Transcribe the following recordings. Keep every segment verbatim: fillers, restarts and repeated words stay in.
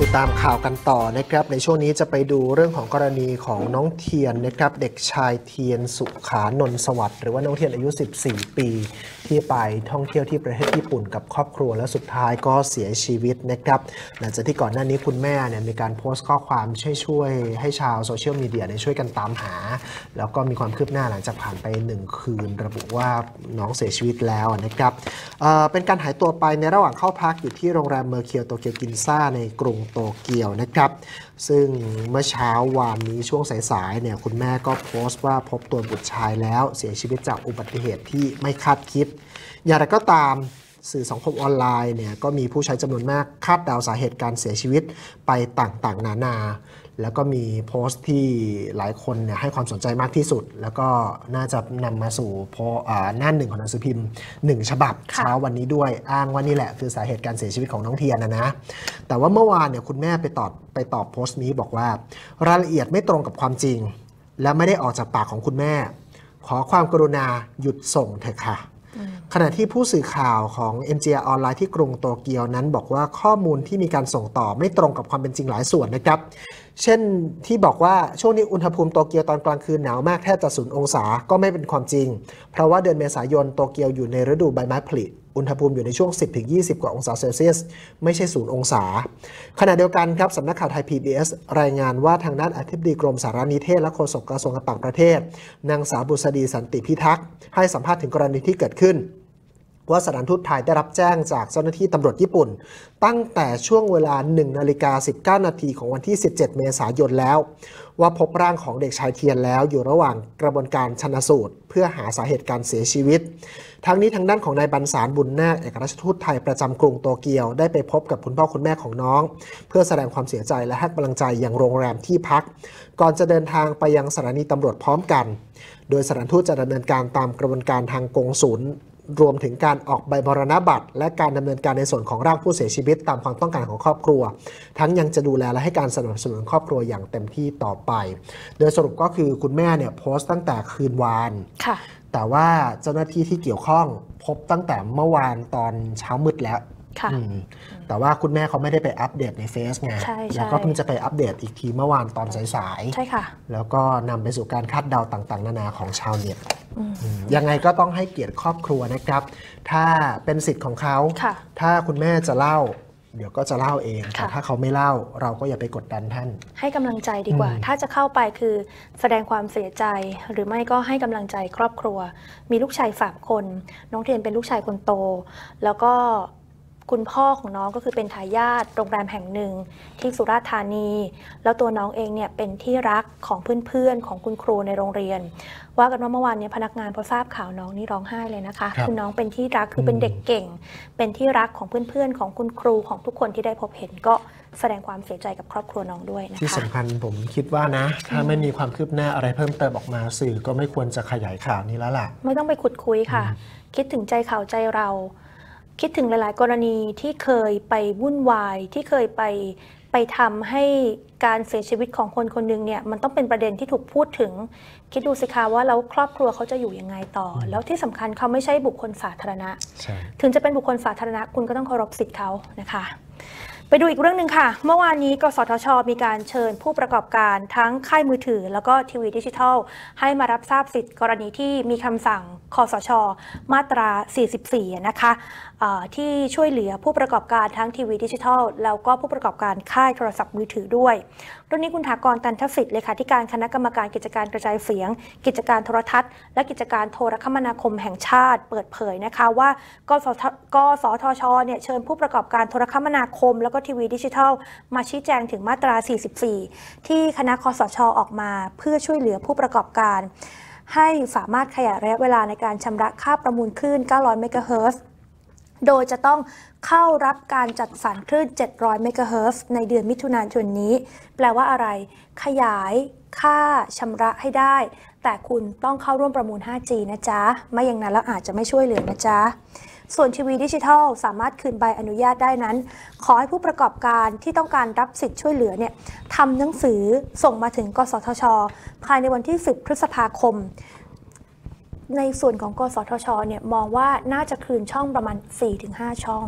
ตามข่าวกันต่อนะครับในช่วงนี้จะไปดูเรื่องของกรณีของน้องเทียนนะครับเด็กชายเทียนสุขานนท์สวัสดิ์หรือว่าน้องเทียนอายุสิบสี่ปีที่ไปท่องเที่ยวที่ประเทศญี่ปุ่นกับครอบครัวและสุดท้ายก็เสียชีวิตนะครับหลังจากที่ก่อนหน้านี้คุณแม่เนี่ยมีการโพสต์ข้อความช่วยช่วยให้ชาวโซเชียลมีเดียเนี่ยช่วยกันตามหาแล้วก็มีความคืบหน้าหลังจากผ่านไปหนึ่งคืนระบุว่าน้องเสียชีวิตแล้วนะครับเอ่อเป็นการหายตัวไปในระหว่างเข้าพักอยู่ที่โรงแรมเมอร์เคียวโตเกียวกินซ่าในกรุงโตเกียวนะครับซึ่งเมื่อเช้าวานนี้ช่วงสายๆเนี่ยคุณแม่ก็โพสต์ว่าพบตัวบุตรชายแล้วเสียชีวิตจากอุบัติเหตุที่ไม่คาดคิดอย่างไรก็ตามสื่อสังคมออนไลน์เนี่ยก็มีผู้ใช้จำนวนมากคาดเดาสาเหตุการเสียชีวิตไปต่างๆนานาแล้วก็มีโพสต์ที่หลายคนเนี่ยให้ความสนใจมากที่สุดแล้วก็น่าจะนำมาสู่หน้าหนึ่งของหนังสือพิมพ์หนึ่งฉบับเช้าวันนี้ด้วยอ้างว่านี่แหละคือสาเหตุการเสียชีวิตของน้องเทียนนะนะแต่ว่าเมื่อวานเนี่ยคุณแม่ไปตอบไปตอบโพสต์นี้บอกว่ารายละเอียดไม่ตรงกับความจริงและไม่ได้ออกจากปากของคุณแม่ขอความกรุณาหยุดส่งเถอะค่ะขณะที่ผู้สื่อข่าวของ เอ็น จี อาร์ ออนไลน์ที่กรุงโตเกียวนั้นบอกว่าข้อมูลที่มีการส่งต่อไม่ตรงกับความเป็นจริงหลายส่วนนะครับเช่นที่บอกว่าช่วงนี้อุณหภูมิโตเกียวตอนกลางคืนหนาวมากแทบจะศูนย์องศาก็ไม่เป็นความจริงเพราะว่าเดือนเมษายนโตเกียวอยู่ในฤดูใบไม้ผลิอุณหภูมิอยู่ในช่วง สิบถึงยี่สิบ กว่าองศาเซลเซียสไม่ใช่ศูนย์องศาขณะเดียวกันครับสำนักข่าวไทย พี บี เอส รายงานว่าทางด้านอธิบดีกรมสารนิเทศและโฆษกกระทรวงการต่างประเทศนางสาวบุษดีสันติพิทักษ์ให้สัมภาษณ์ถึงกรณีที่เกิดขึ้นว่าสถานทูตไทยได้รับแจ้งจากเจ้าหน้าที่ตำรวจญี่ปุ่นตั้งแต่ช่วงเวลา หนึ่งนาฬิกาสิบเก้านาทีของวันที่สิบเจ็ดเมษายนแล้วว่าพบร่างของเด็กชายเทียนแล้วอยู่ระหว่างกระบวนการชันสูตรเพื่อหาสาเหตุการเสียชีวิตทั้งนี้ทางด้านของนายบรรสารบุญนาคเอกราชทูตไทยประจำกรุงโตเกียวได้ไปพบกับคุณพ่อคุณแม่ของน้องเพื่อแสดงความเสียใจและให้กำลังใจยังโรงแรมที่พักก่อนจะเดินทางไปยังสถานีตำรวจพร้อมกันโดยสถานทูตจะดำเนินการตามกระบวนการทางกงสุลรวมถึงการออกใบมรณบัตรและการดำเนินการในส่วนของร่างผู้เสียชีวิตตามความต้องการของครอบครัวทั้งยังจะดูแลและให้การสนับสนุนครอบครัวอย่างเต็มที่ต่อไปโดยสรุปก็คือคุณแม่เนี่ยโพสต์ตั้งแต่คืนวานแต่ว่าเจ้าหน้าที่ที่เกี่ยวข้องพบตั้งแต่เมื่อวานตอนเช้ามืดแล้วแต่ว่าคุณแม่เขาไม่ได้ไปอัปเดตในเฟซไงแล้วก็เพิ่งจะไปอัปเดตอีกทีเมื่อวานตอนสายๆใช่ค่ะแล้วก็นำไปสู่การคาดเดาต่างๆนานาของชาวเน็ตยังไงก็ต้องให้เกียรติครอบครัวนะครับถ้าเป็นสิทธิ์ของเขาถ้าคุณแม่จะเล่าเดี๋ยวก็จะเล่าเองแต่ถ้าเขาไม่เล่าเราก็อย่าไปกดดันท่านให้กำลังใจดีกว่าถ้าจะเข้าไปคือแสดงความเสียใจหรือไม่ก็ให้กำลังใจครอบครัวมีลูกชายสามคนน้องเทียนเป็นลูกชายคนโตแล้วก็คุณพ่อของน้องก็คือเป็นทายาทโรงแรมแห่งหนึ่งที่สุราษฎร์ธานีแล้วตัวน้องเองเนี่ยเป็นที่รักของเพื่อนๆของคุณครูในโรงเรียนว่ากันว่าเมื่อวานนี้พนักงานพอทราบข่าวน้องนี่ร้องไห้เลยนะคะคือน้องเป็นที่รักคือเป็นเด็กเก่งเป็นที่รักของเพื่อนๆของคุณครูของทุกคนที่ได้พบเห็นก็แสดงความเสียใจกับครอบครัวน้องด้วยนะคะที่สำคัญผมคิดว่านะถ้าไม่มีความคืบหน้าอะไรเพิ่มเติมออกมาสื่อก็ไม่ควรจะขยายข่าวนี้แล้วล่ะไม่ต้องไปขุดคุยค่ะคิดถึงใจข่าวใจเราคิดถึงหลายๆกรณีที่เคยไปวุ่นวายที่เคยไปไปทำให้การเสียชีวิตของคนคนหนึ่งเนี่ยมันต้องเป็นประเด็นที่ถูกพูดถึงคิดดูสิคะว่าแล้วครอบครัวเขาจะอยู่ยังไงต่อแล้วที่สำคัญเขาไม่ใช่บุคคลสาธารณะถึงจะเป็นบุคคลสาธารณะคุณก็ต้องเคารพสิทธิ์เขานะคะไปดูอีกเรื่องหนึ่งค่ะเมื่อวานนี้กสทช.มีการเชิญผู้ประกอบการทั้งค่ายมือถือแล้วก็ทีวีดิจิทัลให้มารับทราบสิทธิกรณีที่มีคำสั่งคสช.มาตราสี่สิบสี่นะคะที่ช่วยเหลือผู้ประกอบการทั้งทีวีดิจิทัลแล้วก็ผู้ประกอบการค่ายโทรศัพท์มือถือด้วยเรื่องนี้คุณถากร ตันทสิทธิ์เลขาธิการคณะกรรมการกิจการกระจายเสียงกิจการโทรทัศน์และกิจการโทรคมนาคมแห่งชาติเปิดเผยนะคะว่ากสกสทช.เนี่ยเชิญผู้ประกอบการโทรคมนาคมแล้วก็ทีวีดิจิทัลมาชี้แจงถึงมาตราสี่สิบสี่ที่คณะคสช.ออกมาเพื่อช่วยเหลือผู้ประกอบการให้สามารถขยายระยะเวลาในการชำระค่าประมูลคลื่นเก้าร้อยเมกะเฮิรตซ์โดยจะต้องเข้ารับการจัดสรรคลื่นเจ็ดร้อยเมกะเฮิรตซ์ในเดือนมิถุนายนนี้แปลว่าอะไรขยายค่าชำระให้ได้แต่คุณต้องเข้าร่วมประมูล ห้าจี นะจ๊ะไม่อย่างนั้นแล้วอาจจะไม่ช่วยเหลือนะจ๊ะส่วนทีวีดิจิทัลสามารถคืนใบอนุญาตได้นั้นขอให้ผู้ประกอบการที่ต้องการรับสิทธิ์ช่วยเหลือเนี่ยทำหนังสือส่งมาถึงกสทช.ภายในวันที่สิบพฤษภาคมในส่วนของกสทช.เนี่ยมองว่าน่าจะคืนช่องประมาณ สี่ถึงห้า ช่อง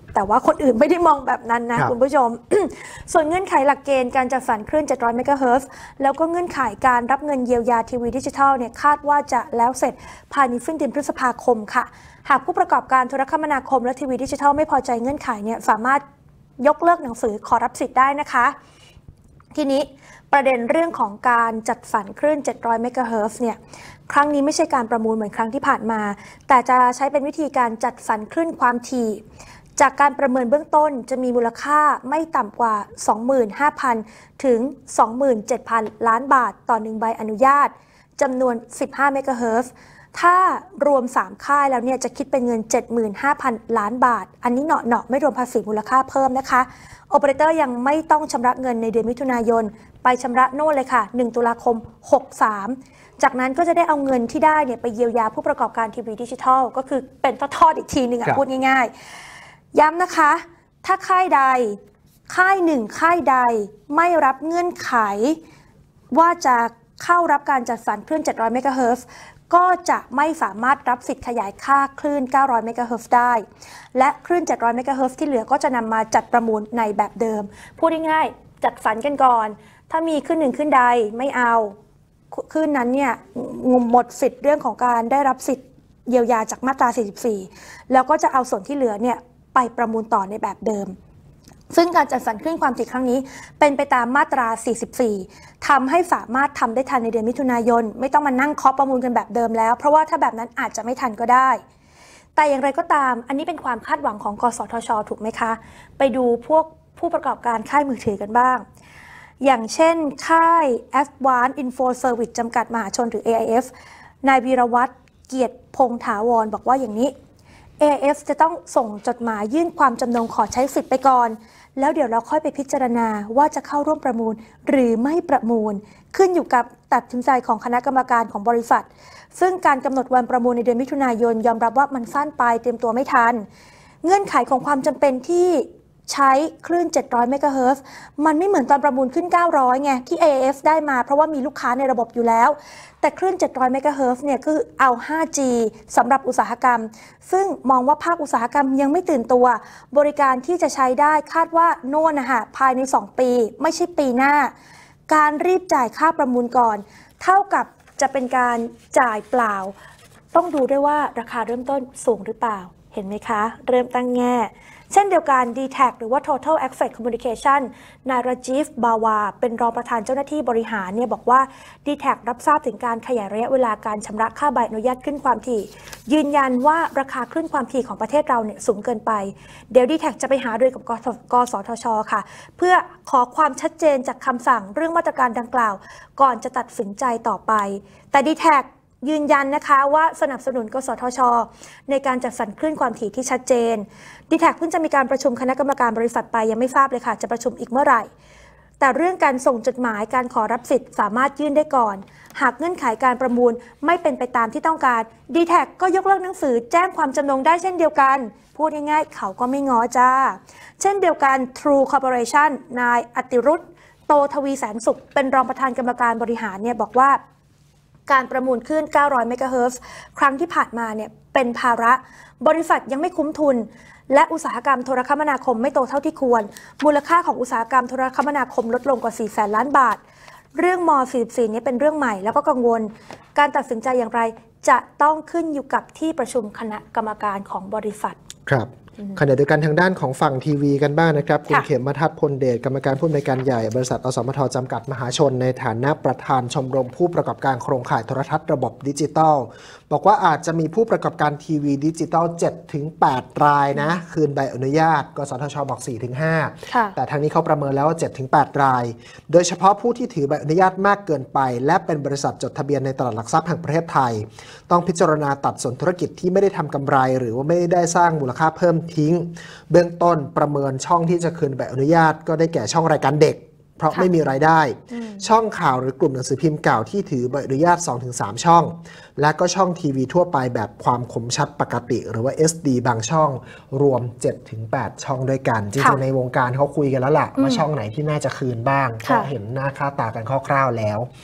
แต่ว่าคนอื่นไม่ได้มองแบบนั้นนะคุณผู้ชม ส่วนเงื่อนไขหลักเกณฑ์การจัดสรรคลื่นเจ็ดร้อยเมกะเฮิรตซ์แล้วก็เงื่อนไขการรับเงินเยียวยาทีวีดิจิทัลเนี่ยคาดว่าจะแล้วเสร็จภายในสิ้นเดือนพฤษภาคมค่ะหากผู้ประกอบการโทรคมนาคมและทีวีดิจิทัลไม่พอใจเงื่อนไขเนี่ยสามารถยกเลิกหนังสือขอรับสิทธิ์ได้นะคะทีนี้ประเด็นเรื่องของการจัดสรรคลื่นเจ็ดร้อยเมกะเฮิรตซ์เนี่ยครั้งนี้ไม่ใช่การประมูลเหมือนครั้งที่ผ่านมาแต่จะใช้เป็นวิธีการจัดสรรคลื่นความถี่จากการประเมินเบื้องต้นจะมีมูลค่าไม่ต่ำกว่า สองหมื่นห้าพัน ถึง สองหมื่นเจ็ดพัน ล้านบาทต่อหนึ่งใบอนุญาตจำนวนสิบห้าเมกะเฮิรตซ์ถ้ารวมสามค่ายแล้วเนี่ยจะคิดเป็นเงิน เจ็ดหมื่นห้าพัน ล้านบาทอันนี้เนาะๆไม่รวมภาษีมูลค่าเพิ่มนะคะโอเปอเรเตอร์ยังไม่ต้องชำระเงินในเดือนมิถุนายนไปชำระโน่นเลยค่ะหนึ่งตุลาคมหกสามจากนั้นก็จะได้เอาเงินที่ได้เนี่ยไปเยียวยาผู้ประกอบการทีวีดิจิทัลก็คือเป็นทอดๆอีกทีหนึ่งพูดง่ายๆย้ำนะคะถ้าค่ายใดค่ายหนึ่งค่ายใดไม่รับเงื่อนไขว่าจะเข้ารับการจัดสรรคลื่นเจ็ดร้อยเมกะเฮิรตซ์ก็จะไม่สามารถรับสิทธิ์ขยายค่าคลื่นเก้าร้อยเมกะเฮิรตซ์ได้และคลื่นเจ็ดร้อยเมกะเฮิรตซ์ที่เหลือก็จะนำมาจัดประมูลในแบบเดิมพูดง่ายๆจัดสรรกันก่อนถ้ามีคลื่นหนึ่งคลื่นใดไม่เอาคลื่นนั้นเนี่ยหมดสิทธิ์เรื่องของการได้รับสิทธิ์เยียวยาจากมาตราสี่สิบสี่แล้วก็จะเอาส่วนที่เหลือเนี่ยไปประมูลต่อในแบบเดิมซึ่งการจัดสรรคลื่นความถี่ครั้งนี้เป็นไปตามมาตราสี่สิบสี่ทำให้สามารถทำได้ทันในเดือนมิถุนายนไม่ต้องมานั่งเคาะประมูลกันแบบเดิมแล้วเพราะว่าถ้าแบบนั้นอาจจะไม่ทันก็ได้แต่อย่างไรก็ตามอันนี้เป็นความคาดหวังของกสทช.ถูกไหมคะไปดูพวกผู้ประกอบการค่ายมือถือกันบ้างอย่างเช่นค่าย Advanced Info Service จำกัดมหาชนหรือ เอ ไอ เอฟ นายวีรวัฒน์เกียรติพงษ์ถาวรบอกว่าอย่างนี้ เอ ไอ เอฟ จะต้องส่งจดหมายยื่นความจำนงขอใช้สิทธิ์ไปก่อนแล้วเดี๋ยวเราค่อยไปพิจารณาว่าจะเข้าร่วมประมูลหรือไม่ประมูลขึ้นอยู่กับตัดสินใจของคณะกรรมการของบริษัทซึ่งการกำหนดวันประมูลในเดือนมิถุนายนยอมรับว่ามันสั้นไปเตรียมตัวไม่ทันเงื่อนไขของความจำเป็นที่ใช้คลื่นเจ็ดร้อยเมกะเฮิรตซ์มันไม่เหมือนตอนประมูลขึ้นเก้าร้อยไงที่ เอ ไอ เอฟ ได้มาเพราะว่ามีลูกค้าในระบบอยู่แล้วแต่คลื่นเจ็ดร้อยเมกะเฮิรตซ์เนี่ยคือเอา ห้าจี สำหรับอุตสาหกรรมซึ่งมองว่าภาคอุตสาหกรรมยังไม่ตื่นตัวบริการที่จะใช้ได้คาดว่าโน่นนะคะภายในสองปีไม่ใช่ปีหน้าการรีบจ่ายค่าประมูลก่อนเท่ากับจะเป็นการจ่ายเปล่าต้องดูด้วยว่าราคาเริ่มต้นสูงหรือเปล่าเห็นไหมคะเริ่มตั้งแง่เช่นเดียวกัน ดี แท็ก หรือว่า Total Access Communication นายราจีฟ บาวาเป็นรองประธานเจ้าหน้าที่บริหารเนี่ยบอกว่า ดี แท็ก รับทราบถึงการขยายระยะเวลาการชำระค่าใบอนุญาตขึ้นความถี่ยืนยันว่าราคาคลื่นความถี่ของประเทศเราเนี่ยสูงเกินไปเดี๋ยว ดี แท็ก จะไปหารือกับกสทช.ค่ะเพื่อขอความชัดเจนจากคำสั่งเรื่องมาตรการดังกล่าวก่อนจะตัดสินใจต่อไปแต่ ดี แท็กยืนยันนะคะว่าสนับสนุนกสทช.ในการจัดสรรคลื่นความถี่ที่ชัดเจน ดี แท็ก เพิ่งจะมีการประชุมคณะกรรมการบริษัทไปยังไม่ทราบเลยค่ะจะประชุมอีกเมื่อไหร่แต่เรื่องการส่งจดหมายการขอรับสิทธิ์สามารถยื่นได้ก่อนหากเงื่อนไขการประมูลไม่เป็นไปตามที่ต้องการ ดี แท็ก ก็ยกเลิกหนังสือแจ้งความจำนงได้เช่นเดียวกันพูดง่ายๆเขาก็ไม่ง้อจ้าเช่นเดียวกัน True Corporation นายอติรุตโตทวีแสนสุขเป็นรองประธานกรรมการบริหารเนี่ยบอกว่าการประมูลคลื่นเก้าร้อยเมกะเฮิรตซ์ครั้งที่ผ่านมาเนี่ยเป็นภาระบริษัทยังไม่คุ้มทุนและอุตสาหกรรมโทรคมนาคมไม่โตเท่าที่ควรมูลค่าของอุตสาหกรรมโทรคมนาคมลดลงกว่าสี่แสนล้านบาทเรื่องม สี่สิบสี่ นี้เป็นเรื่องใหม่แล้วก็กังวลการตัดสินใจอย่างไรจะต้องขึ้นอยู่กับที่ประชุมคณะกรรมการของบริษัทครับขณะเดียวกันทางด้านของฝั่งทีวีกันบ้างนะครับคุณเขมมาทัศน์พลเดชกรรมการผู้อำนวยการใหญ่บริษัทอสมทจำกัดมหาชนในฐานะประธานชมรมผู้ประกอบการโครงข่ายโทรทัศน์ระบบดิจิตอลบอกว่าอาจจะมีผู้ประกอบการทีวีดิจิตอล เจ็ดถึงแปด รายนะคืนใบอนุญาตกสทช.บอก สี่ถึงห้า แต่ทางนี้เขาประเมินแล้วว่า เจ็ดถึงแปด รายโดยเฉพาะผู้ที่ถือใบอนุญาตมากเกินไปและเป็นบริษัทจดทะเบียนในตลาดหลักทรัพย์แห่งประเทศไทยต้องพิจารณาตัดส่วนธุรกิจที่ไม่ได้ทำกำไรหรือว่าไม่ได้สร้างมูลค่าเพิ่มทิ้งเบื้องต้นประเมินช่องที่จะคืนใบอนุญาตก็ได้แก่ช่องรายการเด็กเพราะไม่มีรายได้ช่องข่าวหรือกลุ่มหนังสือพิมพ์เก่าที่ถือใบอนุญาต สองถึงสาม ช่องและก็ช่องทีวีทั่วไปแบบความคมชัดปกติหรือว่า เอส ดี บางช่องรวม เจ็ดถึงแปด ช่องด้วยกันจริงๆในวงการเขาคุยกันแล้วล่ะว่าช่องไหนที่น่าจะคืนบ้างก็เห็นหน้าค่าตากันคร่าวๆแล้ว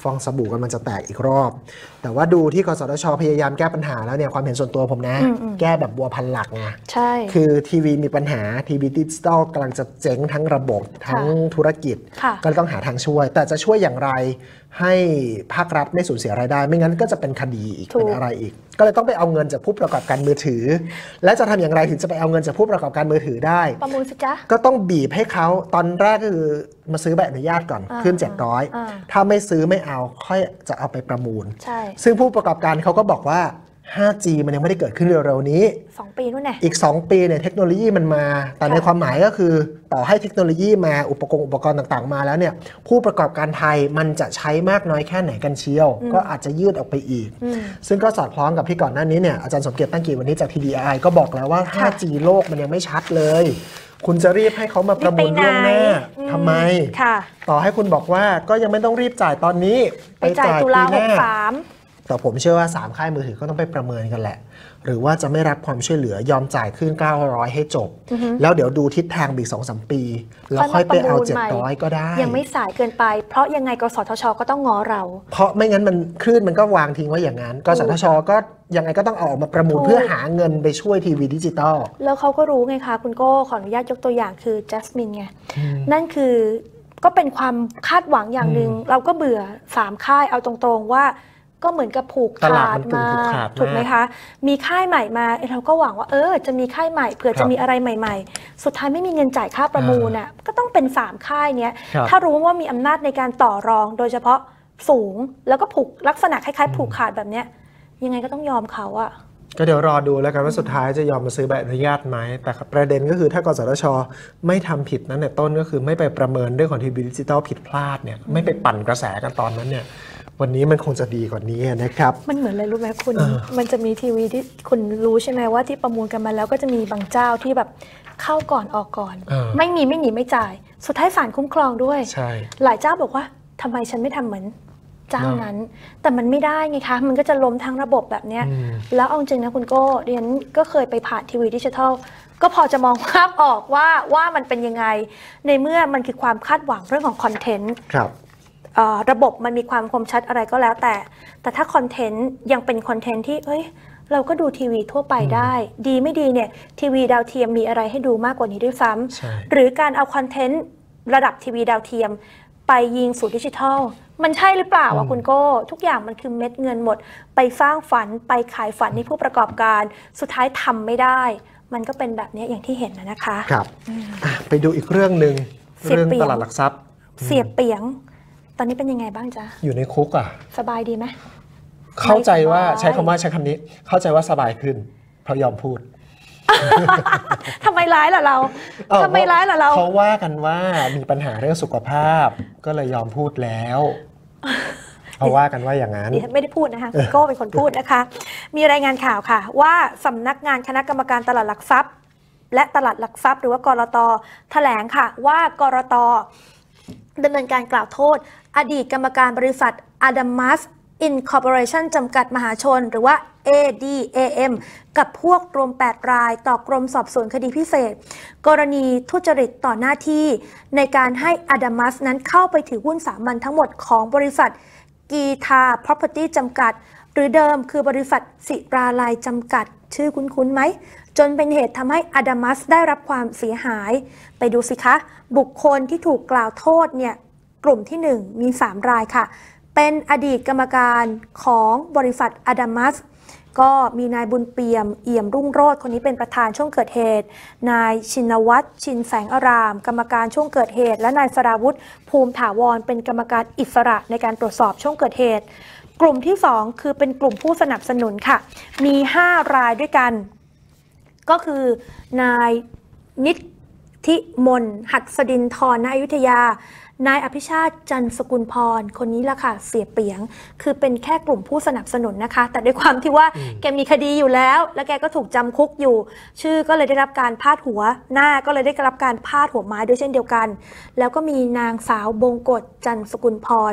ฟองสบู่กันมันจะแตกอีกรอบ แต่ว่าดูที่กสทช.พยายามแก้ปัญหาแล้วเนี่ยความเห็นส่วนตัวผมนะ แก้แบบบัวพันหลักไงใช่คือทีวีมีปัญหาทีวีดิจิตอลกำลังจะเจ๊งทั้งระบบทั้งธุรกิจก็ต้องหาทางช่วยแต่จะช่วยอย่างไรให้ภาครัฐไม่สูญเสียรายได้ไม่งั้นก็จะเป็นคดีอีกเป็นอะไรอีกก็เลยต้องไปเอาเงินจากผู้ประกอบการมือถือและจะทำอย่างไรถึงจะไปเอาเงินจากผู้ประกอบการมือถือได้ประมูลสิจ๊ะก็ต้องบีบให้เขาตอนแรกก็คือมาซื้อใบอนุญาตก่อนขึ้นเจ็ดร้อยถ้าไม่ซื้อไม่เอาค่อยจะเอาไปประมูลซึ่งผู้ประกอบการเขาก็บอกว่า ไฟว์จี มันยังไม่ได้เกิดขึ้นเร็วๆนี้สองปีนู่นแหละอีกสองปีเนี่ยเทคโนโลยีมันมาแต่ในความหมายก็คือต่อให้เทคโนโลยีมาอุปกรณ์อุปกรณ์ต่างๆมาแล้วเนี่ยผู้ประกอบการไทยมันจะใช้มากน้อยแค่ไหนกันเชียวก็อาจจะยืดออกไปอีกซึ่งก็สอดคล้องกับที่ก่อนหน้านี้เนี่ยอาจารย์สมเกียรติตั้งกีวันนี้จาก ที ดี ไอ ก็บอกแล้วว่า ไฟว์จี โลกมันยังไม่ชัดเลยคุณจะรีบให้เขามาประมูลล่วงหน้าทำไมต่อให้คุณบอกว่าก็ยังไม่ต้องรีบจ่ายตอนนี้ไปจ่ายตุลาหกสามแต่ผมเชื่อว่าสามค่ายมือถือก็ต้องไปประเมินกันแหละหรือว่าจะไม่รับความช่วยเหลือยอมจ่ายขึ้นเก้าร้อยให้จบแล้วเดี๋ยวดูทิศทางอีก สองสาม ปีแล้วค่อยไปเอาเจ็ดร้อยก็ได้ยังไม่สายเกินไปเพราะยังไงกสทช.ก็ต้องง้อเราเพราะไม่งั้นมันคลื่นมันก็วางทิ้งไว้อย่างนั้นกสทช.ก็ยังไงก็ต้องเอาออกมาประมูลเพื่อหาเงินไปช่วยทีวีดิจิตอลแล้วเขาก็รู้ไงคะคุณโก้ขออนุญาตยกตัวอย่างคือจัสมินไงนั่นคือก็เป็นความคาดหวังอย่างหนึ่งเราก็เบื่อสามค่ายเอาตรงๆว่าก็เหมือนกับผูกขาดมาถูกไหมคะมีค่ายใหม่มาเราก็หวังว่าเออจะมีค่ายใหม่เผื่อจะมีอะไรใหม่ๆสุดท้ายไม่มีเงินจ่ายค่าประมูลน่ะก็ต้องเป็นสามค่ายเนี้ยถ้ารู้ว่ามีอำนาจในการต่อรองโดยเฉพาะสูงแล้วก็ผูกลักษณะคล้ายๆผูกขาดแบบเนี้ยยังไงก็ต้องยอมเขาอะก็เดี๋ยวรอดูแล้วกันว่าสุดท้ายจะยอมมาซื้อใบอนุญาตไหมแต่ประเด็นก็คือถ้ากสทช.ไม่ทำผิดนั้นเนี่ยต้นก็คือไม่ไปประเมินเรื่องของทีวีดิจิตอลผิดพลาดเนี่ยไม่ไปปั่นกระแสกันตอนนั้นเนี่ยวันนี้มันคงจะดีกว่านี้นะครับมันเหมือนอะไรรู้ไหมคุณมันจะมีทีวีที่คุณรู้ใช่ไหมว่าที่ประมูลกันมาแล้วก็จะมีบางเจ้าที่แบบเข้าก่อนออกก่อนไม่มีไม่หนีไม่จ่ายสุดท้ายศาลคุ้มครองด้วยหลายเจ้าบอกว่าทำไมฉันไม่ทำเหมือนเจ้านั้นแต่มันไม่ได้ไงคะมันก็จะล้มทั้งระบบแบบนี้แล้วเอาจริงนะคุณโก้เรียนก็เคยไปผ่านทีวีดิจิทัลก็พอจะมองภาพออกว่าว่ามันเป็นยังไงในเมื่อมันคือความคาดหวังเรื่องของคอนเทนต์ระบบมันมีความคมชัดอะไรก็แล้วแต่แต่ถ้าคอนเทนต์ยังเป็นคอนเทนต์ที่เอ้ยเราก็ดูทีวีทั่วไปได้ดีไม่ดีเนี่ยทีวีดาวเทียมมีอะไรให้ดูมากกว่านี้ด้วยซ้ำหรือการเอาคอนเทนต์ระดับทีวีดาวเทียมไปยิงสู่ดิจิทัลมันใช่หรือเปล่าวะคุณโก้ทุกอย่างมันคือเม็ดเงินหมดไปสร้างฝันไปขายฝันให้ผู้ประกอบการสุดท้ายทำไม่ได้มันก็เป็นแบบนี้อย่างที่เห็นนะคะครับไปดูอีกเรื่องหนึ่งเรื่องตลาดหลักทรัพย์เสียเปียงตอนนี้เป็นยังไงบ้างจ๊ะอยู่ในคุกอ่ะสบายดีไหมเข้าใจว่าใช้คำว่าใช้คำนี้เข้าใจว่าสบายขึ้นเพราะยอมพูดทำไมร้ายล่ะเราทำไมร้ายล่ะเราเขาว่ากันว่ามีปัญหาเรื่องสุขภาพก็เลยยอมพูดแล้วเขาว่ากันว่าอย่างนั้นดิฉันไม่ได้พูดนะคะคุณโก้เป็นคนพูดนะคะมีรายงานข่าวค่ะว่าสำนักงานคณะกรรมการตลาดหลักทรัพย์และตลาดหลักทรัพย์หรือว่ากรต.แถลงค่ะว่ากรต.ดำเนินการกล่าวโทษอดีตกรรมการบริษัท Adamas Incorporation จำกัดมหาชนหรือว่า เอ ดี เอ เอ็ม กับพวกรวมแปดรายต่อกรมสอบสวนคดีพิเศษกรณีทุจริตต่อหน้าที่ในการให้ Adamas นั้นเข้าไปถือหุ้นสามัญทั้งหมดของบริษัทกีทา Property จำกัดหรือเดิมคือบริษัทศิราลัยจำกัดชื่อคุ้นๆไหมจนเป็นเหตุทำให้ Adamas ได้รับความเสียหายไปดูสิคะบุคคลที่ถูกกล่าวโทษเนี่ยกลุ่มที่หนึ่งมีสามรายค่ะเป็นอดีตกรรมการของบริษัท Adamas ก็มีนายบุญเปี่ยมเอี่ยมรุ่งโรจน์คนนี้เป็นประธานช่วงเกิดเหตุนายชินวัตรชินแสงอารามกรรมการช่วงเกิดเหตุและนายสราวุธภูมิถาวรเป็นกรรมการอิสระในการตรวจสอบช่วงเกิดเหตุกลุ่มที่สองคือเป็นกลุ่มผู้สนับสนุนค่ะมีห้ารายด้วยกันก็คือนายนิธิมนต์หัดสดินทรณอยุธยานายอภิชาติจันสกุลพรคนนี้ละค่ะเสียเปียงคือเป็นแค่กลุ่มผู้สนับสนุนนะคะแต่ด้วยความที่ว่าแกมีคดีอยู่แล้วและแกก็ถูกจำคุกอยู่ชื่อก็เลยได้รับการพาดหัวหน้าก็เลยได้รับการพาดหัวไม้ด้วยเช่นเดียวกันแล้วก็มีนางสาวบงกฎจันสกุลพรห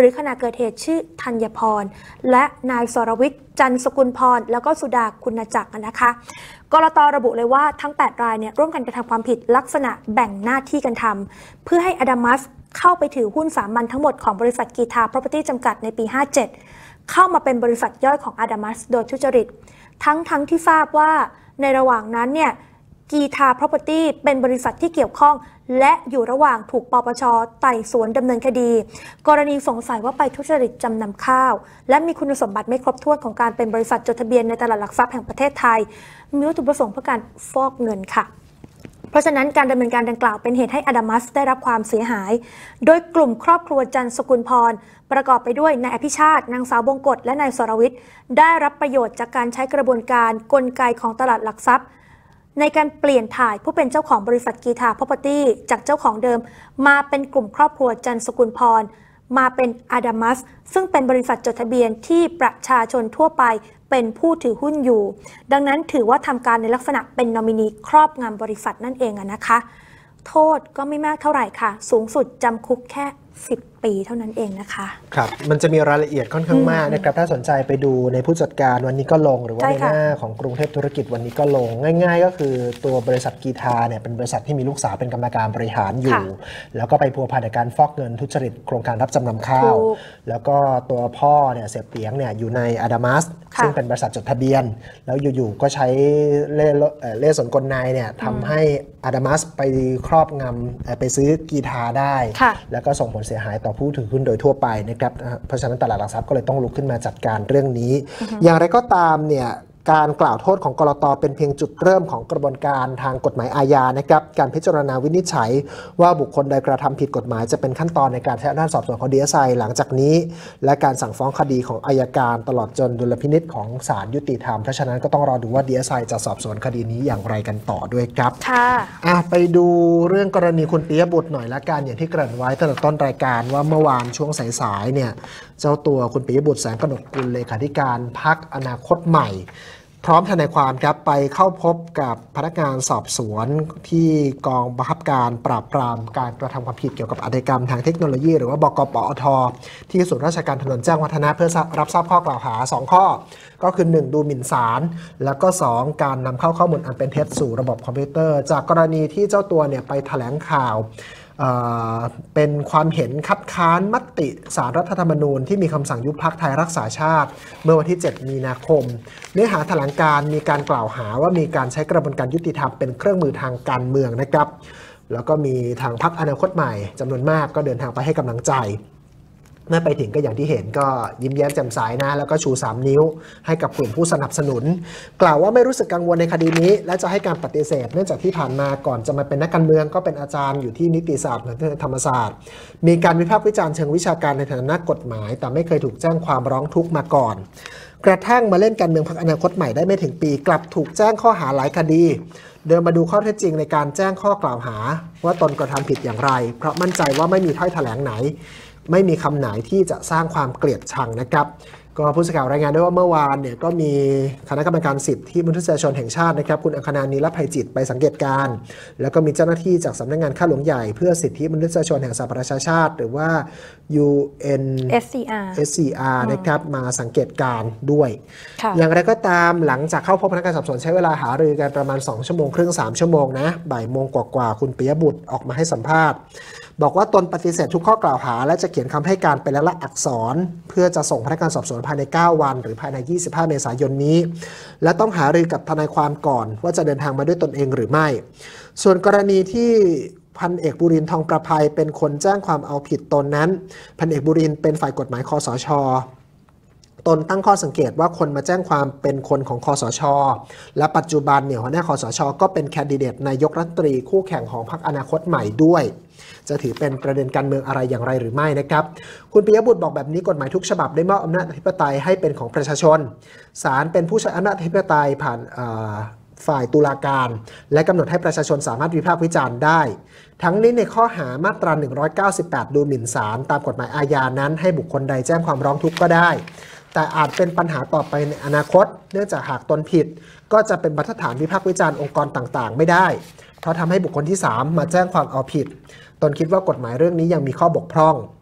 รือขณะเกิดเหตุชื่อธัญพรและนายสรวิทย์จันทร์สกุลพรแล้วก็สุดาคุณจักรนะคะกลต.ระบุเลยว่าทั้งแปดรายเนี่ยร่วมกันกระทำความผิดลักษณะแบ่งหน้าที่กันทำเพื่อให้อดัมมัสเข้าไปถือหุ้นสามัญทั้งหมดของบริษัทกีทา Property จำกัดในปีห้าเจ็ดเข้ามาเป็นบริษัทย่อยของอดัมมัสโดยทุจริตทั้งทั้งที่ทราบว่าในระหว่างนั้นเนี่ยกีทา Property เป็นบริษัทที่เกี่ยวข้องและอยู่ระหว่างถูกปปช.ไต่สวนดำเนินคดีกรณีสงสัยว่าไปทุจริตจำนำข้าวและมีคุณสมบัติไม่ครบถ้วนของการเป็นบริษัทจดทะเบียนในตลาดหลักทรัพย์แห่งประเทศไทยมีวัตถุประสงค์เพื่อการฟอกเงินค่ะเพราะฉะนั้นการดำเนินการดังกล่าวเป็นเหตุให้อดัมมัสได้รับความเสียหายโดยกลุ่มครอบครัวจันทร์สกุลพรประกอบไปด้วยนายอภิชาตินางสาวบงกฎและนายสรวิทย์ได้รับประโยชน์จากการใช้กระบวนการกลไกของตลาดหลักทรัพย์ในการเปลี่ยนถ่ายผู้เป็นเจ้าของบริษัทกีทา Property จากเจ้าของเดิมมาเป็นกลุ่มครอบครัวจันทร์สกุลพรมาเป็นอดัมมัสซึ่งเป็นบริษัทจดทะเบียนที่ประชาชนทั่วไปเป็นผู้ถือหุ้นอยู่ดังนั้นถือว่าทำการในลักษณะเป็นนอมินีครอบงำบริษัทนั่นเองนะคะโทษก็ไม่มากเท่าไหร่ค่ะสูงสุดจำคุกแค่สิบปีเท่านั้นเองนะคะครับมันจะมีรายละเอียดค่อนข้างมากนะครับถ้าสนใจไปดูในผู้จัดการวันนี้ก็ลงหรือว่าในหน้าของกรุงเทพธุรกิจวันนี้ก็ลงง่ายๆก็คือตัวบริษัทกีทาเนี่ยเป็นบริษัทที่มีลูกสาวเป็นกรรมการบริหารอยู่แล้วก็ไปพัวพันในการฟอกเงินทุจริตโครงการรับจำนำข้าวแล้วก็ตัวพ่อเนี่ยเสียเปียงเนี่ยอยู่ในอดัมมัสซึ่งเป็นบริษัทจดทะเบียนแล้วอยู่ๆก็ใช้เล่เล่สนกลนายเนี่ยทำให้อดัมมัสไปครอบงำไปซื้อกีทาได้แล้วก็ส่งผลเสียหายต่อผู้ถือหุ้นโดยทั่วไปนะครับเพราะฉะนั้นตลาดหลักทรัพย์ก็เลยต้องลุกขึ้นมาจัดการเรื่องนี้ อย่างไรก็ตามเนี่ยการกล่าวโทษของกลต.เป็นเพียงจุดเริ่มของกระบวนการทางกฎหมายอาญานะครับการพิจารณาวินิจฉัยว่าบุคคลใดกระทำผิดกฎหมายจะเป็นขั้นตอนในการใช้อำนาจสอบสวนของ ดี เอส ไอ หลังจากนี้และการสั่งฟ้องคดีของอัยการตลอดจนดุลพินิจของศาลยุติธรรมเพราะฉะนั้นก็ต้องรอดูว่า ดี เอส ไอ จะสอบสวนคดีนี้อย่างไรกันต่อด้วยครับค่ะอ่ะไปดูเรื่องกรณีคุณปิยบุตรหน่อยละกันอย่างที่เกริ่นไว้ตั้งแต่ต้นรายการว่าเมื่อวานช่วงสายๆเนี่ยเจ้าตัวคุณปิยบุตรแสงกนกกุลเลขาธิการพรรคอนาคตใหม่พร้อมทนายความครับไปเข้าพบกับพนักงานสอบสวนที่กองบังคับการปราบปรามการกระทำความผิดเกี่ยวกับอาชญากรรมทางเทคโนโลยีหรือว่าบกปอทที่ศูนย์ราชการถนนแจ้งวัฒนะเพื่อรับทราบข้อกล่าวหาสองข้อก็คือหนึ่งดูหมิ่นศาลแล้วก็สองการนำเข้าข้อมูลอันเป็นเท็จสู่ระบบคอมพิวเตอร์จากกรณีที่เจ้าตัวเนี่ยไปแถลงข่าวเป็นความเห็นคัดค้านมติศาลรัฐธรรมนูญที่มีคำสั่งยุบพรรคไทยรักษาชาติเมื่อวันที่เจ็ดมีนาคมเนื้อหาแถลงการมีการกล่าวหาว่ามีการใช้กระบวนการยุติธรรมเป็นเครื่องมือทางการเมืองนะครับแล้วก็มีทางพรรคอนาคตใหม่จำนวนมากก็เดินทางไปให้กำลังใจเมื่อไปถึงก็อย่างที่เห็นก็ยิ้มแย้มแจ่มใสนะแล้วก็ชูสามนิ้วให้กับกลุ่มผู้สนับสนุนกล่าวว่าไม่รู้สึกกังวลในคดีนี้และจะให้การปฏิเสธเนื่องจากที่ผ่านมาก่อนจะมาเป็นนักการเมืองก็เป็นอาจารย์อยู่ที่นิติศาสตร์และธรรมศาสตร์มีการวิพากษ์วิจารณ์เชิงวิชาการในฐานะนักกฎหมายแต่ไม่เคยถูกแจ้งความร้องทุกข์มาก่อนกระทั่งมาเล่นการเมืองพรรคอนาคตใหม่ได้ไม่ถึงปีกลับถูกแจ้งข้อหาหลายคดีเดินมาดูข้อเท็จจริงในการแจ้งข้อกล่าวหาว่าตนกระทำผิดอย่างไรเพราะมั่นใจว่าไม่มีถ้อยแถลงไหนไม่มีคำไหนที่จะสร้างความเกลียดชังนะครับก็ผู้สื่อข่าวรายงานด้วยว่าเมื่อวานเนี่ยก็มีคณะกรรมการสิทธิมนุษยชนแห่งชาตินะครับคุณอังคณา นีรภัยจิตไปสังเกตการณ์แล้วก็มีเจ้าหน้าที่จากสำนักงานข้าหลวงใหญ่เพื่อสิทธิมนุษยชนแห่งสหประชาชาติหรือว่า ยู เอ็นเอส ซี อาร์เอส ซี อาร์ นะครับมาสังเกตการณ์ด้วยอย่างไรก็ตามหลังจากเข้าพบพนักงานสอบสวนใช้เวลาหารือกันประมาณสองชั่วโมงครึ่งสามชั่วโมงนะบ่ายโมงกว่าๆคุณปิยบุตรออกมาให้สัมภาษณ์บอกว่าตนปฏิเสธทุกข้อกล่าวหาและจะเขียนคำให้การเป็นลายลักษณ์อักษรเพื่อจะส่งพนักงานสอบสวนภายในเก้าวันหรือภายในยี่สิบห้าเมษายนนี้และต้องหารือกับทนายความก่อนว่าจะเดินทางมาด้วยตนเองหรือไม่ส่วนกรณีที่พันเอกบุรินทร์ทองประภัยเป็นคนแจ้งความเอาผิดตนนั้นพันเอกบุรินทร์เป็นฝ่ายกฎหมายคสช.ตนตั้งข้อสังเกตว่าคนมาแจ้งความเป็นคนของคสช.และปัจจุบันเนี่ยหัวหน้าคสช.ก็เป็นแคนดิเดตนายกรัฐมนตรีคู่แข่งของพรรคอนาคตใหม่ด้วยจะถือเป็นประเด็นการเมืองอะไรอย่างไรหรือไม่นะครับคุณปิยบุตรบอกแบบนี้กฎหมายทุกฉบับได้มอบอำนาจอธิปไตยให้เป็นของประชาชนศาลเป็นผู้ใช้อำนาจอธิปไตยผ่านฝ่ายตุลาการและกำหนดให้ประชาชนสามารถวิพากษ์วิจารณ์ได้ทั้งนี้ในข้อหามาตราหนึ่งร้อยเก้าสิบแปดดูหมิ่นศาลตามกฎหมายอาญานั้นให้บุคคลใดแจ้งความร้องทุกข์ก็ได้แต่อาจเป็นปัญหาต่อไปในอนาคตเนื่องจากหากตนผิดก็จะเป็นบรรทัดฐานวิพากษ์วิจารณ์องค์กรต่างๆไม่ได้เพราะทำให้บุคคลที่สามมาแจ้งความเอาผิดตนคิดว่ากฎหมายเรื่องนี้ยังมีข้อบกพร่อง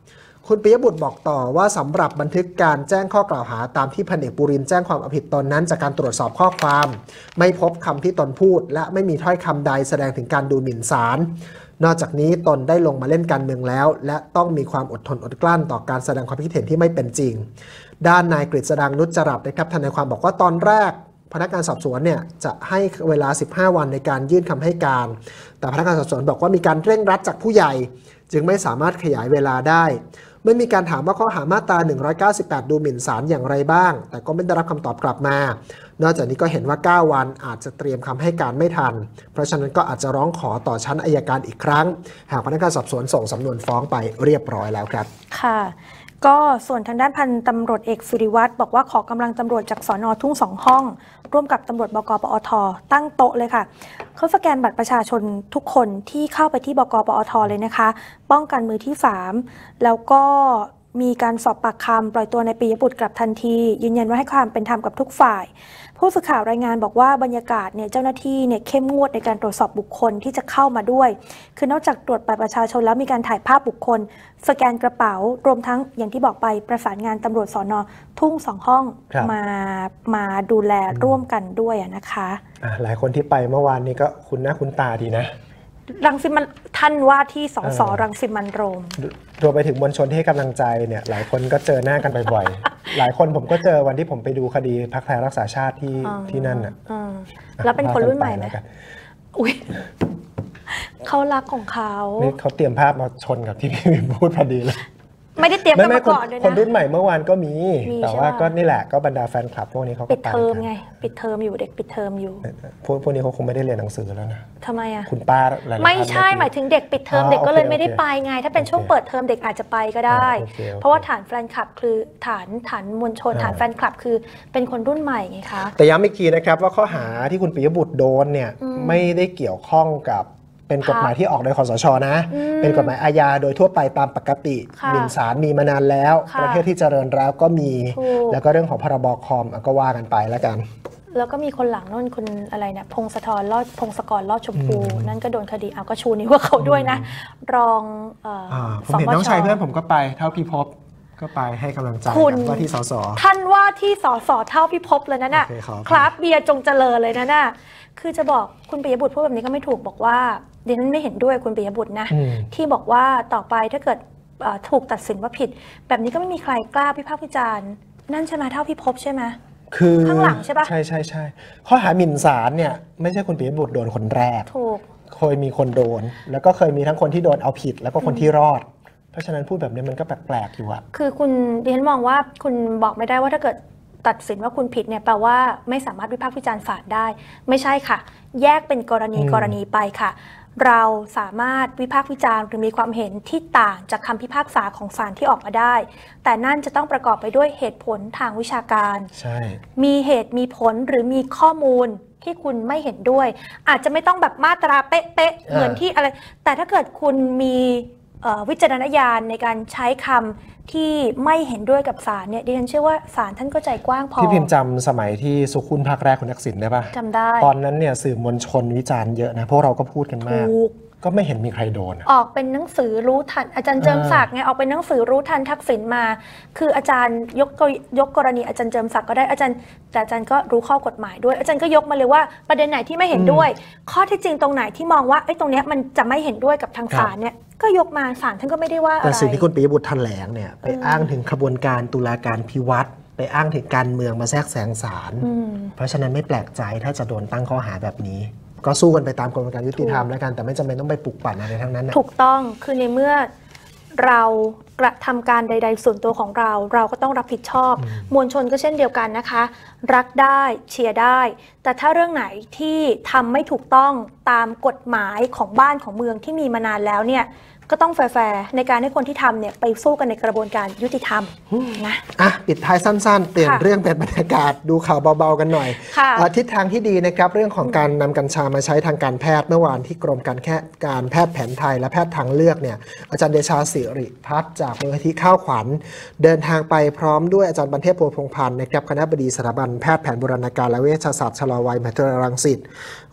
คุณปิยบุตรบอกต่อว่าสำหรับบันทึกการแจ้งข้อกล่าวหาตามที่พันเอกปุรินทร์แจ้งความเอาผิดตนนั้นจากการตรวจสอบข้อความไม่พบคำที่ตนพูดและไม่มีถ้อยคำใดแสดงถึงการดูหมิ่นศาลนอกจากนี้ตนได้ลงมาเล่นการเมืองแล้วและต้องมีความอดทนอดกลั้นต่อการแสดงความคิดเห็นที่ไม่เป็นจริงด้านนายกฤษดางนุชจรัสนะครับทนายความบอกว่าตอนแรกพนักงานสอบสวนเนี่ยจะให้เวลาสิบห้าวันในการยื่นคำให้การแต่พนักงานสอบสวนบอกว่ามีการเร่งรัดจากผู้ใหญ่จึงไม่สามารถขยายเวลาได้เมื่อมีการถามว่าข้อหามาตราหนึ่งร้อยเก้าสิบแปดดูหมิ่นศาลอย่างไรบ้างแต่ก็ไม่ได้รับคำตอบกลับมานอกจากนี้ก็เห็นว่าเก้าวันอาจจะเตรียมคำให้การไม่ทันเพราะฉะนั้นก็อาจจะร้องขอต่อชั้นอัยการอีกครั้งหากพนักงานสอบสวนส่งสำนวนฟ้องไปเรียบร้อยแล้วครับค่ะก็ส่วนทางด้านพันตำรวจเอกสุริวัฒน์บอกว่าขอกำลังตำรวจจากสน.ทุ่งสองห้องร่วมกับตำรวจบก.ปอท.ตั้งโต๊ะเลยค่ะเขาสแกนบัตรประชาชนทุกคนที่เข้าไปที่บก.ปอท.เลยนะคะป้องกันมือที่สามแล้วก็มีการสอบปากคำปล่อยตัวในปิยบุตรกลับทันทียืนยันว่าให้ความเป็นธรรมกับทุกฝ่ายผู้สื่อข่าวรายงานบอกว่าบรรยากาศเนี่ยเจ้าหน้าที่เนี่ยเข้มงวดในการตรวจสอบบุคคลที่จะเข้ามาด้วยคือนอกจากตรวจบัตรประชาชนแล้วมีการถ่ายภาพบุคคลสแกนกระเป๋ารวมทั้งอย่างที่บอกไปประสานงานตำรวจสน.ทุ่งสองห้องมามาดูแลร่วมกันด้วยนะคะหลายคนที่ไปเมื่อวานนี้ก็คุ้นหน้าคุ้นตาดีนะรังสิมันท่านว่าที่สสรังสิมันโรมรวมไปถึงมวลชนที่ให้กำลังใจเนี่ยหลายคนก็เจอหน้ากันบ่อยๆ หลายคนผมก็เจอวันที่ผมไปดูคดีพรรคไทยรักษาชาติที่ที่นั่นอ่ะแล้วเป็นคนรุ่นใหม่ไหมอุ้ยเขารักของเขานี่เขาเตรียมภาพมาชนกับที่พี่วิมพูดพอดีเลยไม่ได้เตรียมกันมาก่อนเลยนะคนรุ่นใหม่เมื่อวานก็มีแต่ว่าก็นี่แหละก็บรรดาแฟนคลับพวกนี้เขาปิดเทอมไงปิดเทอมอยู่เด็กปิดเทอมอยู่พวกพวกนี้เขาคงไม่ได้เรียนหนังสือแล้วนะทำไมอ่ะคุณป้าหลายๆไม่ใช่หมายถึงเด็กปิดเทอมเด็กก็เลยไม่ได้ไปไงถ้าเป็นช่วงเปิดเทอมเด็กอาจจะไปก็ได้เพราะว่าฐานแฟนคลับคือฐานฐานมวลชนฐานแฟนคลับคือเป็นคนรุ่นใหม่ไงคะแต่ย้ำอีกทีนะครับว่าข้อหาที่คุณปิยบุตรโดนเนี่ยไม่ได้เกี่ยวข้องกับเป็นกฎหมายที่ออกโดยคสช.นะเป็นกฎหมายอาญาโดยทั่วไปตามปกติหมิ่นศาลมีมานานแล้วประเทศที่เจริญแล้วก็มีแล้วก็เรื่องของพรบคอมก็ว่ากันไปแล้วกันแล้วก็มีคนหลังนั่นคนอะไรนะพงศธรลอดพงศกรลอดชมพูนั่นก็โดนคดีเอาก็ชูนิ้วว่าเขาด้วยนะรองผมเห็นน้องชายเพื่อนผมก็ไปเท่าพี่พบก็ไปให้กำลังใจว่าที่สสท่านว่าที่สสเท่าพี่พบเลยนะน่ะครับเบียร์จงเจริญเลยนะน่ะคือจะบอกคุณปิยบุตรพูดแบบนี้ก็ไม่ถูกบอกว่าดิฉันไม่เห็นด้วยคุณปิยบุตรนะที่บอกว่าต่อไปถ้าเกิดถูกตัดสินว่าผิดแบบนี้ก็ไม่มีใครกล้าวิพากษ์วิจารณ์นั่นใช่ไหมเท่าพี่พบใช่ไหมคือข้างหลังใช่ปะใช่ใช่ใช่ข้อหาหมิ่นศาลเนี่ยไม่ใช่คุณปิยบุตรโดนคนแรกถูกเคยมีคนโดนแล้วก็เคยมีทั้งคนที่โดนเอาผิดแล้วก็คนที่รอดเพราะฉะนั้นพูดแบบนี้มันก็แปลกๆอยู่อะคือคุณดิฉันมองว่าคุณบอกไม่ได้ว่าถ้าเกิดตัดสินว่าคุณผิดเนี่ยแปลว่าไม่สามารถวิพากษ์วิจารณ์ศาลได้ไม่ใช่ค่ะแยกเป็นกรณีกรณีไปค่ะเราสามารถวิพากษ์วิจารณ์หรือมีความเห็นที่ต่างจากคำพิพากษาของศาลที่ออกมาได้แต่นั่นจะต้องประกอบไปด้วยเหตุผลทางวิชาการใช่มีเหตุมีผลหรือมีข้อมูลที่คุณไม่เห็นด้วยอาจจะไม่ต้องแบบมาตราเป๊ะๆเหมือนที่อะไรแต่ถ้าเกิดคุณมีวิจารณญาณในการใช้คำที่ไม่เห็นด้วยกับศาลเนี่ยดิฉันเชื่อว่าศาลท่านก็ใจกว้างพอพี่พิมพ์จำสมัยที่สุขุนภาคแรกคุณทักษิณได้ปะจำได้ตอนนั้นเนี่ยสื่อมวลชนวิจารณ์เยอะนะพวกเราก็พูดกันมากก็ไม่เห็นมีใครโดนออกเป็นหนังสือรู้ทันอาจารย์เจิมศักดิ์ไงออกเป็นหนังสือรู้ทันทักษิณมาคืออาจารย์ยกยกกรณีอาจารย์เจิมศักดิ์ก็ได้อาจารย์แต่อาจารย์ก็รู้ข้อกฎหมายด้วยอาจารย์ก็ยกมาเลยว่าประเด็นไหนที่ไม่เห็นด้วยข้อที่จริงตรงไหนที่มองว่าไอ้ตรงเนี้ยมันจะไม่เห็นด้วยกับทางศาลเนี่ยก็ยกมาศาลท่านก็ไม่ได้ว่าอะไรแต่สิ่งที่คุณปิยบุตรแถลงเนี่ยไปอ้างถึงขบวนการตุลาการพิวัตรไปอ้างถึงการเมืองมาแทรกแซงศาลเพราะฉะนั้นไม่แปลกใจถ้าจะโดนตั้งข้อหาแบบนี้ก็สู้กันไปตามกระบวนการยุติธรรมแล้วกันแต่ไม่จำเป็นต้องไปปลุกปั่นอะไรทั้งนั้นนะถูกต้องคือในเมื่อเรากระทำการใดๆส่วนตัวของเราเราก็ต้องรับผิดชอบมวลชนก็เช่นเดียวกันนะคะรักได้เชียร์ได้แต่ถ้าเรื่องไหนที่ทำไม่ถูกต้องตามกฎหมายของบ้านของเมืองที่มีมานานแล้วเนี่ยก็ต้องแฟร์ในการให้คนที่ทำเนี่ยไปสู้กันในกระบวนการยุติธรรมนะอ่ะปิดท้ายสั้นๆเปลี่ยนเรื่องเป็นบรรยากาศดูข่าวเบาๆกันหน่อยทิศทางที่ดีนะครับเรื่องของการนำกัญชามาใช้ทางการแพทย์เมื่อวานที่กรมการแค่การแพทย์แผนไทยและแพทย์ทางเลือกเนี่ยอาจารย์เดชาศิริพัฒน์จากมูลนิธิข้าวขวัญเดินทางไปพร้อมด้วยอาจารย์บรรเทพ โพพงษ์พันธ์นะครับคณบดีสถาบันแพทย์แผนโบราณกาลและเวชศาสตร์ชะลอวัยมหาวิทยาลัยรังสิต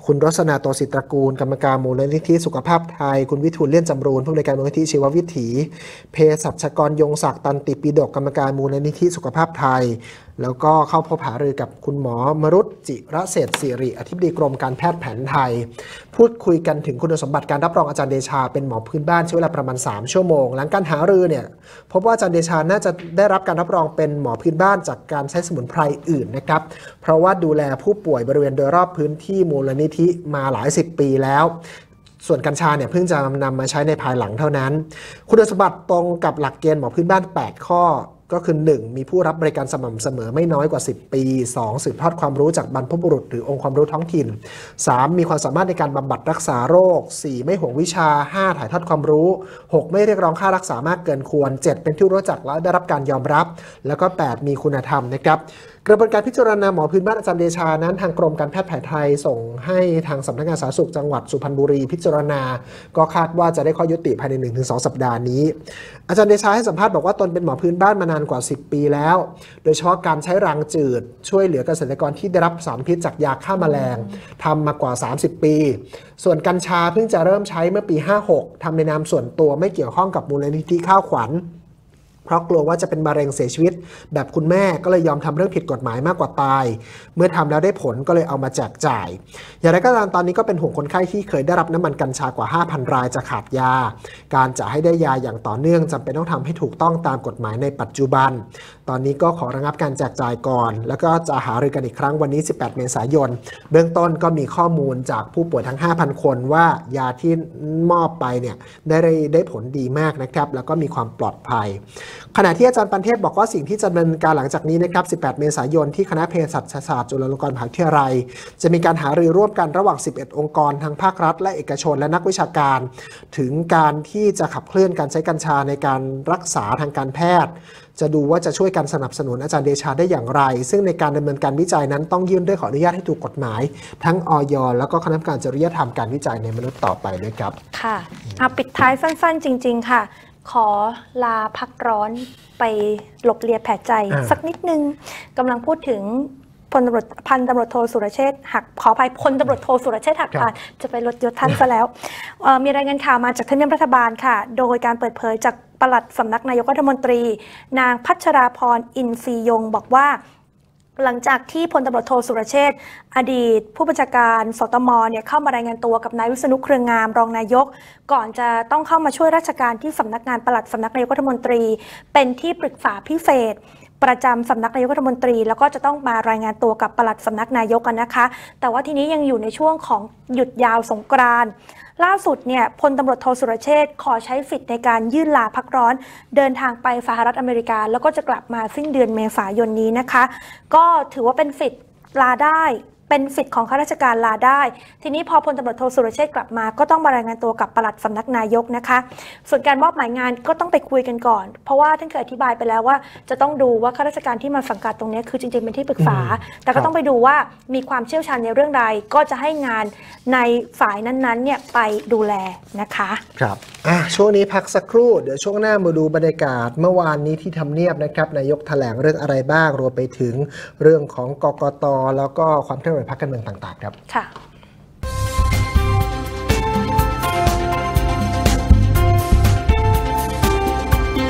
คุณรสนาโตศิตรกูลกรรมการมูลนิธิสุขภาพไทยคุณวิทูลเลี่ยนจำรูนผู้อำนวยการมูลนิธิชีววิถีเภสัชกรยงศักดิ์ตันติปิฎกกรรมการมูลนิธิสุขภาพไทยแล้วก็เข้าพบหารือกับคุณหมอมรุตจิระเศรษฐศิริอธิบดีกรมการแพทย์แผนไทยพูดคุยกันถึงคุณสมบัติการรับรองอาจารย์เดชาเป็นหมอพื้นบ้านใช้เวลาประมาณสามชั่วโมงหลังการหารือเนี่ยพบว่าอาจารย์เดชาน่าจะได้รับการรับรองเป็นหมอพื้นบ้านจากการใช้สมุนไพรอื่นนะครับเพราะว่าดูแลผู้ป่วยบริเวณโดยรอบพื้นที่มูลนิธิมาหลายสิบปีแล้วส่วนกัญชาเนี่ยเพิ่งจะนำมาใช้ในภายหลังเท่านั้นคุณสมบัติตรงกับหลักเกณฑ์หมอพื้นบ้านแปดข้อก็คือ หนึ่ง มีผู้รับบริการสม่ำเสมอไม่น้อยกว่าสิบปี สอง สืบทอดความรู้จากบรรพบุรุษหรือองค์ความรู้ท้องถิ่น สาม มีความสามารถในการบำบัดรักษาโรค สี่ ไม่ห่วงวิชา ห้า ถ่ายทอดความรู้ หก ไม่เรียกร้องค่ารักษามากเกินควร เจ็ด เป็นที่รู้จักและได้รับการยอมรับแล้วก็ แปด มีคุณธรรมนะครับกระบวนการพิจารณาหมอพื้นบ้านอาจารย์เดชานั้นทางกรมการแพทย์แผนไทยส่งให้ทางสำนักงานสาธารณสุขจังหวัดสุพรรณบุรีพิจารณาก็คาดว่าจะได้ข้อยุติภายใน หนึ่งถึงสอง สัปดาห์นี้อาจารย์เดชาให้สัมภาษณ์บอกว่าตนเป็นหมอพื้นบ้านมานานกว่าสิบปีแล้วโดยเฉพาะการใช้รางจืดช่วยเหลือเกษตรกรที่ได้รับสารพิษจากยาฆ่าแมลงทำมากว่าสามสิบปีส่วนกัญชาเพิ่งจะเริ่มใช้เมื่อปีห้าหกทำในนามส่วนตัวไม่เกี่ยวข้องกับมูลนิธิข้าวขวัญเพราะกลัวว่าจะเป็นมะเร็งเสียชีวิตแบบคุณแม่ก็เลยยอมทำเรื่องผิดกฎหมายมากกว่าตายเมื่อทำแล้วได้ผลก็เลยเอามาแจกจ่ายอย่างไรก็ตามตอนนี้ก็เป็นห่วงคนไข้ที่เคยได้รับน้ำมันกัญชากว่า ห้าพัน รายจะขาดยาการจะให้ได้ยาอย่างต่อเนื่องจำเป็นต้องทำให้ถูกต้องตามกฎหมายในปัจจุบันตอนนี้ก็ขอระงับการแจกจ่ายก่อนแล้วก็จะหารือกันอีกครั้งวันนี้สิบแปดเมษายนเบื้องต้นก็มีข้อมูลจากผู้ป่วยทั้ง ห้าพัน คนว่ายาที่มอบไปเนี่ยได้ได้ผลดีมากนะครับแล้วก็มีความปลอดภัยขณะที่อาจารย์ปันเทพบอกว่าสิ่งที่จะดำเนินการหลังจากนี้นะครับสิบแปดเมษายนที่คณะเภสัชศาสตร์จุฬาลงกรณ์มหาวิทยาลัยจะมีการหารือร่วมกันระหว่างสิบเอ็ดองค์กรทั้งภาครัฐและเอกชนและนักวิชาการถึงการที่จะขับเคลื่อนการใช้กัญชาในการรักษาทางการแพทย์จะดูว่าจะช่วยกันสนับสนุนอาจารย์เดชาได้อย่างไรซึ่งในการดำเนินการวิจัยนั้นต้องยื่นด้วยขออนุญาตให้ถูกกฎหมายทั้งอย.แล้วก็คณะกรรมการจริยธรรมการวิจัยในมนุษย์ต่อไปด้วยครับค่ะเอาปิดท้ายสั้นๆจริงๆค่ะขอลาพักร้อนไปหลบเลียแผลใจสักนิดนึงกำลังพูดถึงพลตำรวจพันตำรวจโทสุรเชษฐ์หักขออภัยพลตำรวจโทสุรเชษฐ์หักพานจะไปลดยศท่านซะแล้ว มีรายงานข่าวมาจากทำเนียบรัฐบาลค่ะโดยการเปิดเผยจากปลัดสำนักนายกรัฐมนตรีนางพัชราพรอินทรียงบอกว่าหลังจากที่พลตำรวจโทสุรเชษฐ์อดีตผู้บัญชาการสตมเนี่ยเข้ามารายงานตัวกับนายวิษณุเครืองงามรองนายกก่อนจะต้องเข้ามาช่วยราชการที่สำนักงานปลัดสำนักนายกรัฐมนตรีเป็นที่ปรึกษาพิเศษประจำสำนักนายกรัฐมนตรีแล้วก็จะต้องมารายงานตัวกับปลัดสำนักนายกกันนะคะแต่ว่าทีนี้ยังอยู่ในช่วงของหยุดยาวสงกรานต์ล่าสุดเนี่ยพลตำรวจโทสุรเชษฐ์ขอใช้สิทธิ์ในการยื่นลาพักร้อนเดินทางไปสหรัฐอเมริกาแล้วก็จะกลับมาสิ้นเดือนเมษายนนี้นะคะก็ถือว่าเป็นสิทธิ์ลาได้เป็นสิทธิ์ของข้าราชการลาได้ทีนี้พอพลตำรวจโทสุรเชษฐ์กลับมาก็ต้องมารายงานตัวกับปลัดสำนักนายกนะคะส่วนการมอบหมายงานก็ต้องไปคุยกันก่อนเพราะว่าท่านเคยอธิบายไปแล้วว่าจะต้องดูว่าข้าราชการที่มาสังกัดตรงนี้คือจริงๆเป็นที่ปรึกษาแต่ก็ต้องไปดูว่ามีความเชี่ยวชาญในเรื่องใดก็จะให้งานในฝ่ายนั้นๆเนี่ยไปดูแลนะคะครับอ่ะช่วงนี้พักสักครู่เดี๋ยวช่วงหน้ามาดูบรรยากาศเมื่อวานนี้ที่ทำเนียบนะครับนายกแถลงเรื่องอะไรบ้างรวมไปถึงเรื่องของกกต.แล้วก็ความเคลื่อนไหวพรรคการเมืองต่างๆครับค่ะ